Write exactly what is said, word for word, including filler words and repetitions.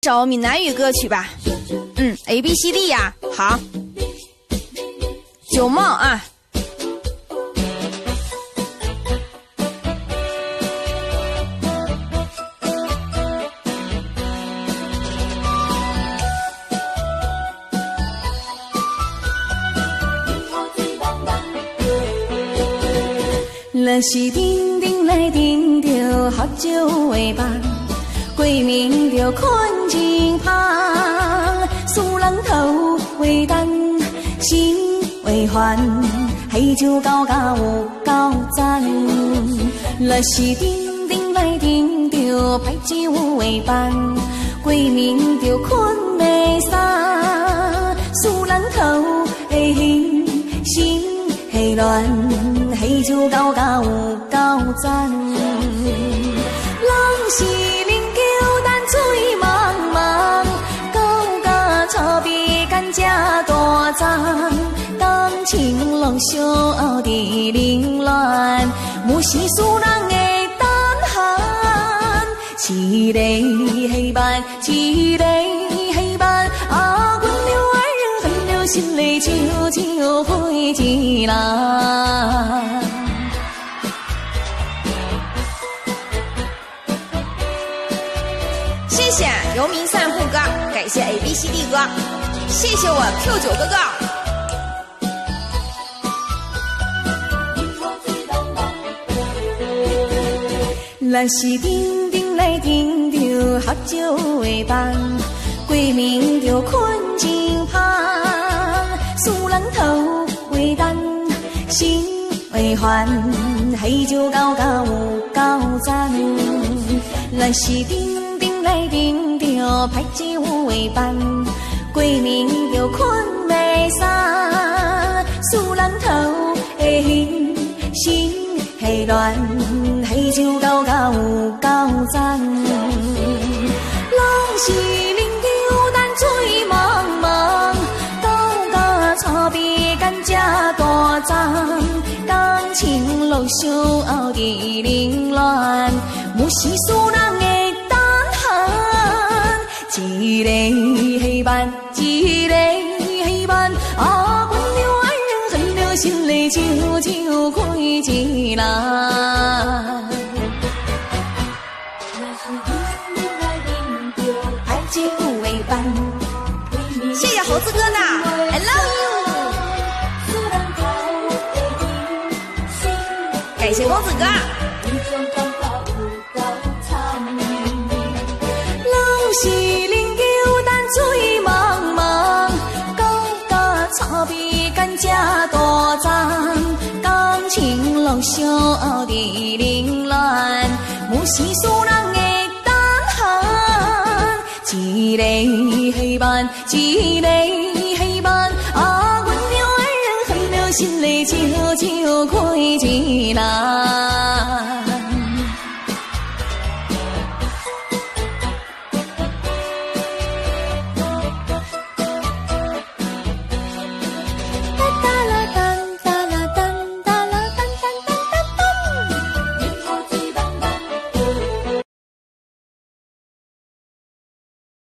找闽南语歌曲吧。嗯 ，A B C D 呀，好。九梦啊。 若是顶顶来顶着喝酒的梦，鬼眠着困真香，思人头为等，心为烦，喜酒交甲有够赞。若是顶顶来顶着歹酒的梦，鬼眠着困袂散，思人头的形，心会乱。喜酒交甲有够赞，人是饮酒等水茫茫，到甲差别干这大zan感情拢烧伫凌乱，无是使人会胆寒。一个黑板，一个黑板，啊，阮留爱人恨了心里悄悄飞一人。 谢谢游民散步哥，感谢 A B C D 哥，谢谢我 Q 九哥哥。 若是顶顶来顶着喝酒的梦，鬼眠着困真香，思人头为等，心为烦，喜酒交甲有够赞。若是顶顶来顶着歹酒的梦，鬼眠着困袂散，思人头的形，心会乱，喜酒交甲有够赞。人是饮酒等水茫茫，到甲差别干这大zan感情落烧伫凌乱，无是使人会胆寒。一个黑板，一个黑板，啊，阮留爱人恨了心里悄悄开一人。 谢谢猴子哥的 I love you， 感谢公子哥。 人是饮酒等水茫茫，到甲差别干这大zan感情拢烧伫凌乱，无是使人会胆寒。一个黑板，一个黑板，啊，阮留爱人恨了心里悄悄开一人。